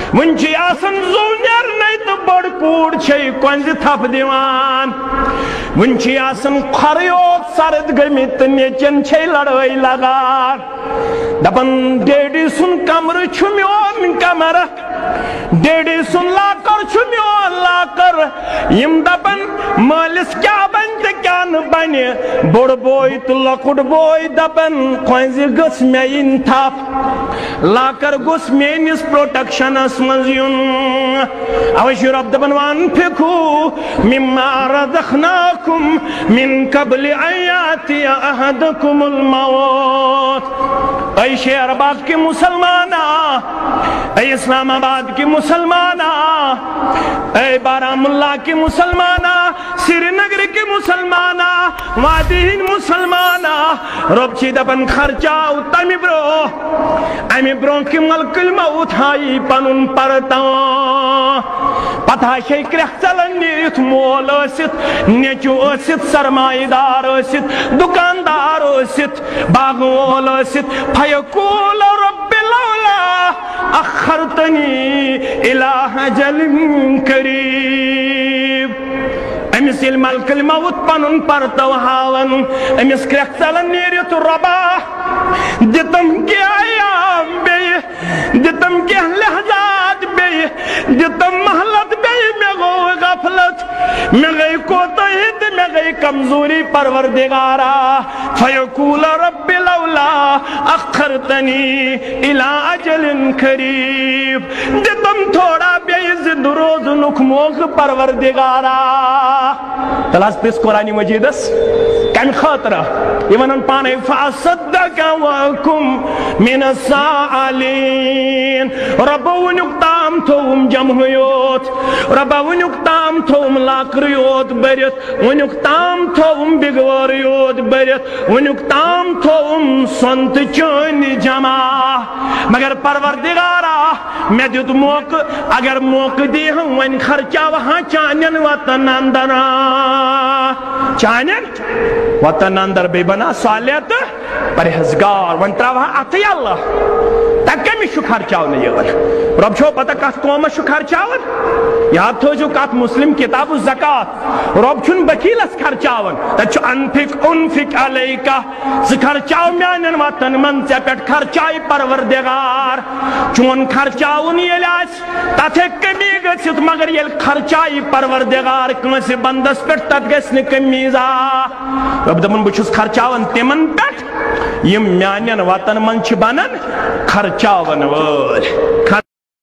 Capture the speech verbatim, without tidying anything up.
Vinci آسن زو نیرنے تو بڑ کوڑ چھئی کنز تھپ دیوان ونچی آسن خریوت سرد گمیت نیچن چھئی لڑوئی لگار دپن ڈیڈی سن کمر چھمیون کمر ڈیڈی سن لاکر چھمیون لاکر یم دپن مالس کیا بنت کیا نبنی بڑ بوئی تو لکڑ بوئی دپن کنز گس میں انتھاپ لاکر گس میں نس پروٹیکشن اسمزیون اوشی رب دپن وانفقو مما رزقناکم من قبل آیاتی احدکم الموت اے شہر باغ کے مسلمانہ اے اسلام آباد کے مسلمانہ اے بارہم اللہ کے مسلمانہ سری نگر کے مسلمانہ وادین مسلمانہ رب چی دپن خرچاو تمی برو امی برو کی ملک الموت ہائی پنن پرتاں پتہ شیک رخ چلن نیت مول اسد نیچو اسد سرمائی دار اسد دکاندار اسد باغ مول اسد فیقول رب لولا اخرتنی الہ اجل قریب امس یل ملک الموت پنن پرتو ہاون امس کرخ چلن نیرت ربا دتم کیا ایام بی دتم کیا لحظات بی دتم محلت بی میں گو غفلت میں گئی کوتاہی میں گئی کمزوری پروردگارا فیقول رب لولا اخرتنی الى اجل قریب دتم تھوڑا بی زد روز نکموک پروردگارا تلاس پس قرآن مجید اس کم خاطرہ یہ ونن پانے فاصدق وکم من السائلین رب ونک تام توم جمہیوت رب ونک تام توم لاکریوت برت ونک تام توم بگوریوت برت ونک تام توم سنت چون جمع مگر پروردگارا میں دیت موقع اگر موقع دی ہوں ون خرچہ وہاں چانین وطن اندرا چانین وطن اندر بے بنا سالیت پرہزگار ون ترا وہاں آتی اللہ تک کمی شو خرچاون یہ رب چھو پتہ کت قوم شو خرچاون یاد تھو جو کت مسلم کتاب الزکاة رب چھن بکیلس خرچاون تک چھو انفق انفق علیکہ ز خرچاو میانن وطن من سے پیٹ خرچائی پروردگار چون خرچاون یہ لاس تتھے کمی گسیت مگر یہ خرچائی پروردگار کنسی بندس پیٹ تت گسن کمیزا رب دمن بچوس خرچاون تیمن پیٹ یہ میانن وطن من چھ بنن خرچاون وول